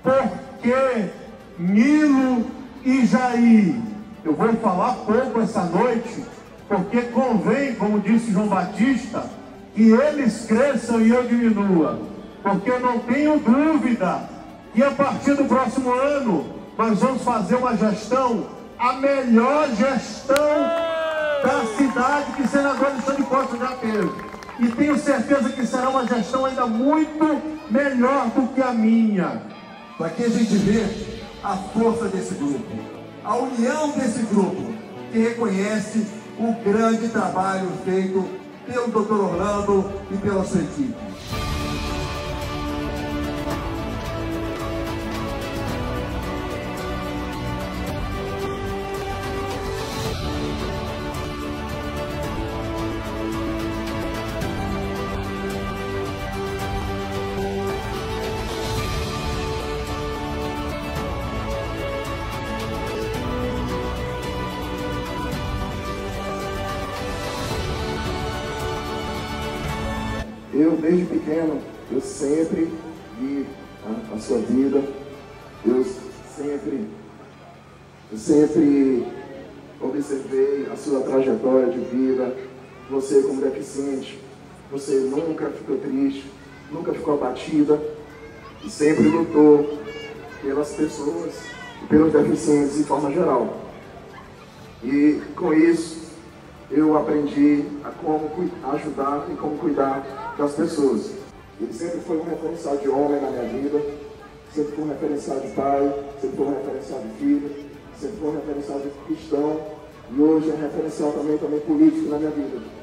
Por que Nilo e Jair? Eu vou falar pouco essa noite, porque convém, como disse João Batista, que eles cresçam e eu diminua. Porque eu não tenho dúvida que a partir do próximo ano nós vamos fazer uma gestão, a melhor gestão da cidade que o senador Alexandre Costa já teve. E tenho certeza que será uma gestão ainda muito melhor do que a minha. Aqui a gente vê a força desse grupo, a união desse grupo, que reconhece o grande trabalho feito pelo Dr. Orlando e pela sua equipe. Eu, desde pequeno, eu sempre vi a sua vida, eu sempre observei a sua trajetória de vida, você como deficiente, você nunca ficou triste, nunca ficou abatida, e sempre lutou pelas pessoas e pelos deficientes de forma geral. E com isso, eu aprendi a como ajudar e como cuidar das pessoas. Ele sempre foi um referencial de homem na minha vida, sempre foi um referencial de pai, sempre foi um referencial de filho, sempre foi um referencial de cristão, e hoje é referencial também político na minha vida.